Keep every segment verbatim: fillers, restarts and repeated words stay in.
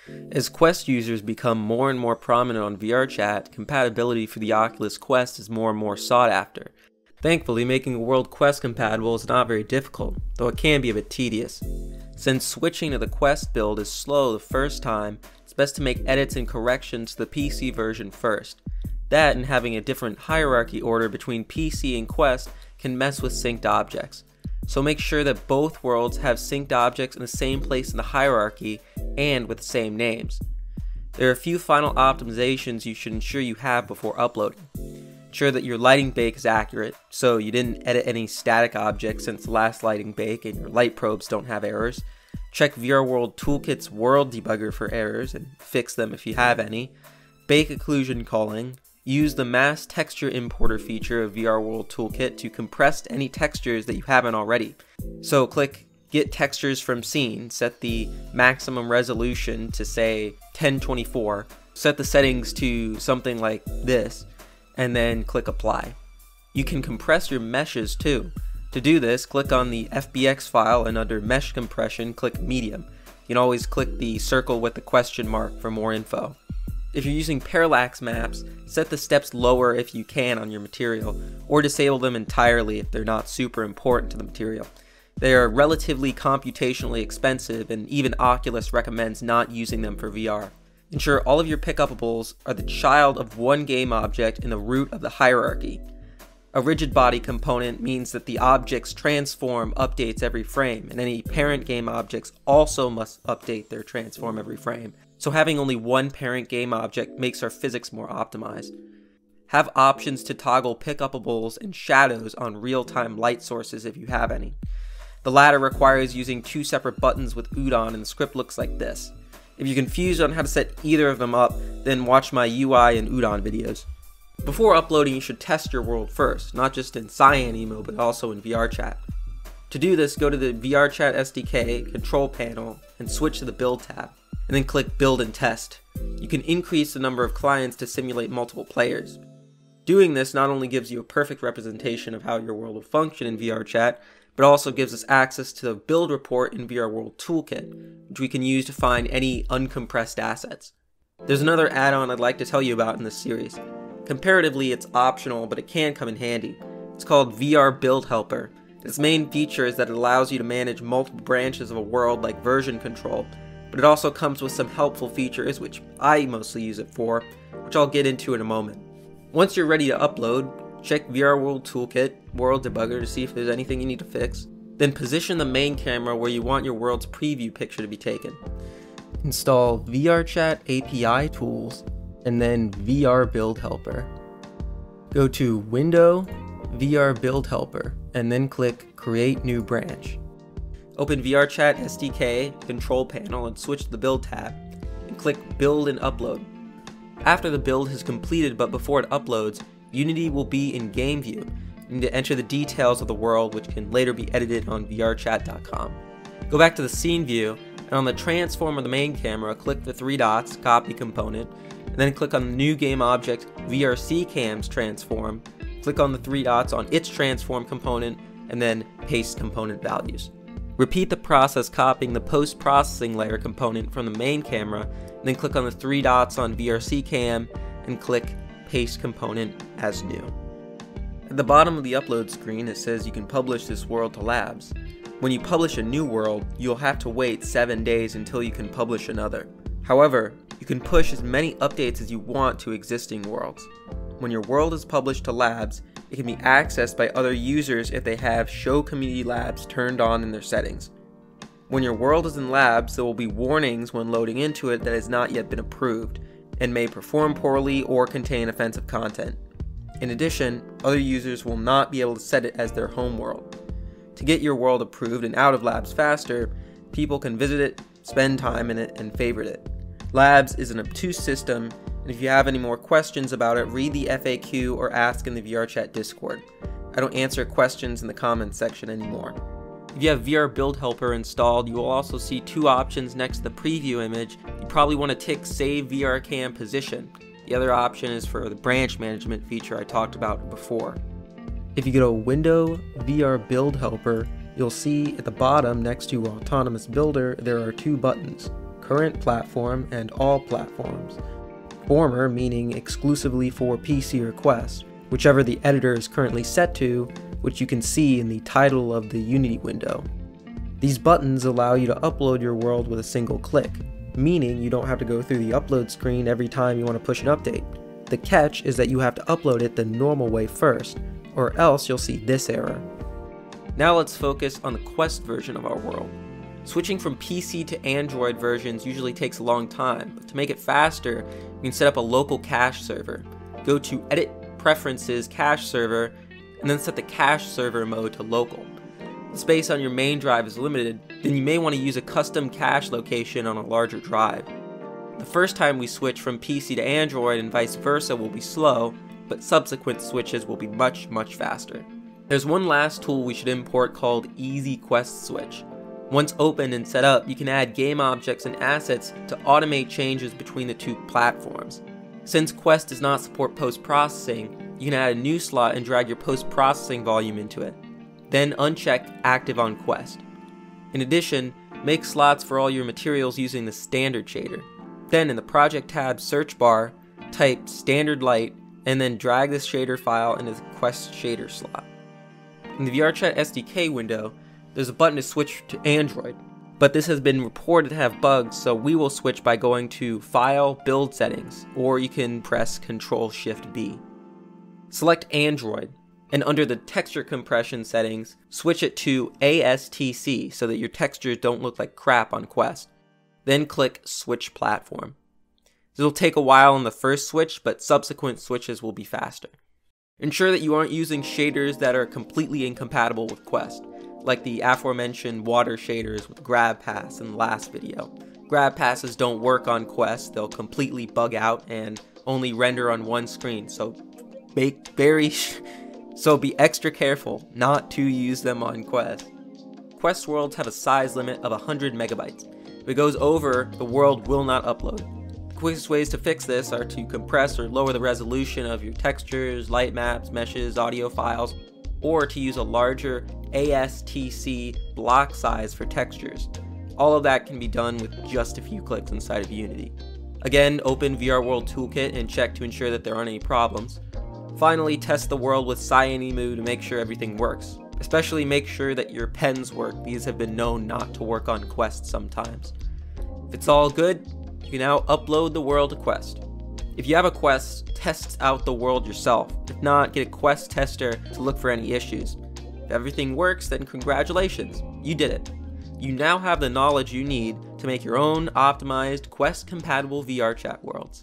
As Quest users become more and more prominent on VRChat, compatibility for the Oculus Quest is more and more sought after. Thankfully, making a world Quest compatible is not very difficult, though it can be a bit tedious. Since switching to the Quest build is slow the first time, it's best to make edits and corrections to the P C version first. That and having a different hierarchy order between P C and Quest can mess with synced objects. So make sure that both worlds have synced objects in the same place in the hierarchy and with the same names. There are a few final optimizations you should ensure you have before uploading. Ensure that your lighting bake is accurate, so you didn't edit any static objects since the last lighting bake and your light probes don't have errors. Check VRWorld Toolkit's world debugger for errors and fix them if you have any. Bake occlusion culling. Use the mass texture importer feature of VRWorld Toolkit to compress any textures that you haven't already. So click Get Textures from Scene, set the maximum resolution to say ten twenty-four, set the settings to something like this, and then click Apply. You can compress your meshes too. To do this, click on the F B X file and under Mesh Compression, click Medium. You can always click the circle with the question mark for more info. If you're using parallax maps, set the steps lower if you can on your material, or disable them entirely if they're not super important to the material. They are relatively computationally expensive, and even Oculus recommends not using them for V R. Ensure all of your pickupables are the child of one game object in the root of the hierarchy. A rigid body component means that the object's transform updates every frame, and any parent game objects also must update their transform every frame. So having only one parent game object makes our physics more optimized. Have options to toggle pickupables and shadows on real-time light sources if you have any. The latter requires using two separate buttons with Udon, and the script looks like this. If you're confused on how to set either of them up, then watch my U I and Udon videos. Before uploading, you should test your world first, not just in CyanEmo, but also in VRChat. To do this, go to the VRChat S D K control panel and switch to the Build tab, and then click Build and Test. You can increase the number of clients to simulate multiple players. Doing this not only gives you a perfect representation of how your world will function in VRChat, but also gives us access to the build report in VRWorld Toolkit, which we can use to find any uncompressed assets. There's another add-on I'd like to tell you about in this series. Comparatively, it's optional, but it can come in handy. It's called V R Build Helper. Its main feature is that it allows you to manage multiple branches of a world like version control, but it also comes with some helpful features, which I mostly use it for, which I'll get into in a moment. Once you're ready to upload, check VRWorld Toolkit World Debugger to see if there's anything you need to fix. Then position the main camera where you want your world's preview picture to be taken. Install VRChat A P I tools, and then V R Build Helper. Go to Window, V R Build Helper, and then click Create New Branch. Open VRChat S D K control panel and switch to the Build tab, and click Build and Upload. After the build has completed but before it uploads, Unity will be in Game View. You need to enter the details of the world, which can later be edited on V R chat dot com. Go back to the scene view, and on the transform of the main camera, click the three dots, Copy Component, and then click on the new game object VRCam's transform, click on the three dots on its transform component, and then paste component values. Repeat the process copying the post-processing layer component from the main camera, and then click on the three dots on VRCam and click Paste Component as New. At the bottom of the upload screen, it says you can publish this world to labs. When you publish a new world, you'll have to wait seven days until you can publish another. However, you can push as many updates as you want to existing worlds. When your world is published to labs, it can be accessed by other users if they have Show Community Labs turned on in their settings. When your world is in labs, there will be warnings when loading into it that has not yet been approved, and may perform poorly or contain offensive content. In addition, other users will not be able to set it as their home world. To get your world approved and out of labs faster, people can visit it, spend time in it, and favorite it. Labs is an obtuse system, and if you have any more questions about it, read the F A Q or ask in the VRChat Discord. I don't answer questions in the comments section anymore. If you have V R Build Helper installed, you will also see two options next to the preview image. You probably want to tick Save VRCam Position. The other option is for the branch management feature I talked about before. If you go to Window, V R Build Helper, you'll see at the bottom next to Autonomous Builder there are two buttons, current platform and all platforms. Former meaning exclusively for P C or Quest, whichever the editor is currently set to, which you can see in the title of the Unity window. These buttons allow you to upload your world with a single click, meaning you don't have to go through the upload screen every time you want to push an update. The catch is that you have to upload it the normal way first, or else you'll see this error. Now let's focus on the Quest version of our world. Switching from P C to Android versions usually takes a long time, but to make it faster, you can set up a local cache server. Go to Edit Preferences Cache Server, and then set the cache server mode to local. If the space on your main drive is limited, then you may want to use a custom cache location on a larger drive. The first time we switch from P C to Android and vice versa will be slow, but subsequent switches will be much, much faster. There's one last tool we should import called Easy Quest Switch. Once opened and set up, you can add game objects and assets to automate changes between the two platforms. Since Quest does not support post-processing, you can add a new slot and drag your post-processing volume into it. Then uncheck Active on Quest. In addition, make slots for all your materials using the standard shader. Then in the Project tab search bar, type Standard Light and then drag this shader file into the Quest shader slot. In the VRChat S D K window, there's a button to switch to Android, but this has been reported to have bugs, so we will switch by going to File, Build Settings, or you can press Control Shift B. Select Android, and under the texture compression settings, switch it to A S T C so that your textures don't look like crap on Quest. Then click Switch Platform. This will take a while on the first switch, but subsequent switches will be faster. Ensure that you aren't using shaders that are completely incompatible with Quest, like the aforementioned water shaders with grab pass in the last video. Grab passes don't work on Quest, they'll completely bug out and only render on one screen, so make very so be extra careful not to use them on Quest. Quest worlds have a size limit of one hundred megabytes. If it goes over, the world will not upload. The quickest ways to fix this are to compress or lower the resolution of your textures, light maps, meshes, audio files, or to use a larger A S T C block size for textures. All of that can be done with just a few clicks inside of Unity. Again, open V R World Toolkit and check to ensure that there aren't any problems. Finally, test the world with Cyanemu to make sure everything works. Especially make sure that your pens work, these have been known not to work on Quest sometimes. If it's all good, you can now upload the world to Quest. If you have a Quest, test out the world yourself. If not, get a Quest tester to look for any issues. If everything works, then congratulations, you did it. You now have the knowledge you need to make your own optimized Quest-compatible VRChat worlds.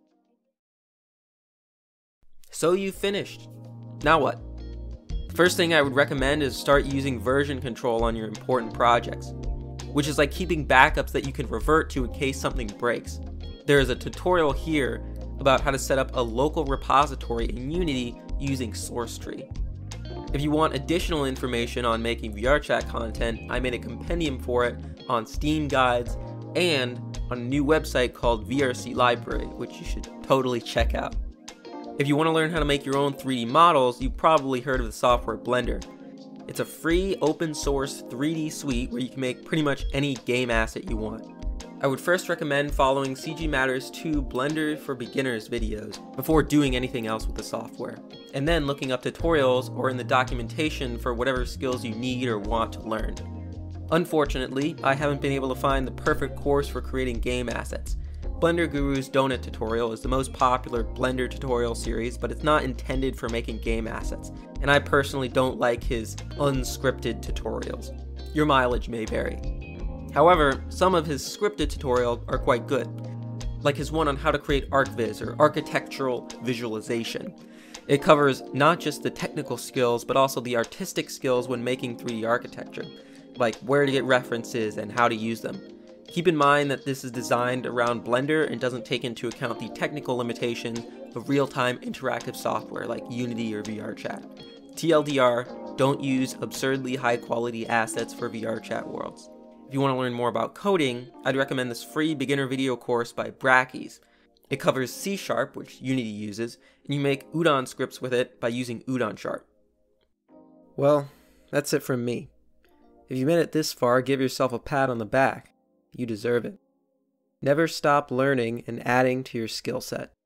So you've finished. Now what? First thing I would recommend is start using version control on your important projects, which is like keeping backups that you can revert to in case something breaks. There is a tutorial here about how to set up a local repository in Unity using SourceTree. If you want additional information on making VRChat content, I made a compendium for it on Steam Guides and on a new website called V R C Library, which you should totally check out. If you want to learn how to make your own three D models, you've probably heard of the software Blender. It's a free open source three D suite where you can make pretty much any game asset you want. I would first recommend following C G Matters two Blender for Beginners videos before doing anything else with the software, and then looking up tutorials or in the documentation for whatever skills you need or want to learn. Unfortunately, I haven't been able to find the perfect course for creating game assets. Blender Guru's Donut tutorial is the most popular Blender tutorial series, but it's not intended for making game assets, and I personally don't like his unscripted tutorials. Your mileage may vary. However, some of his scripted tutorials are quite good, like his one on how to create ArcViz or architectural visualization. It covers not just the technical skills, but also the artistic skills when making three D architecture, like where to get references and how to use them. Keep in mind that this is designed around Blender and doesn't take into account the technical limitations of real-time interactive software like Unity or VRChat. T L D R, don't use absurdly high-quality assets for VRChat worlds. If you want to learn more about coding, I'd recommend this free beginner video course by Brackeys. It covers C Sharp, which Unity uses, and you make Udon scripts with it by using Udon Sharp. Well, that's it from me. If you made it this far, give yourself a pat on the back. You deserve it. Never stop learning and adding to your skill set.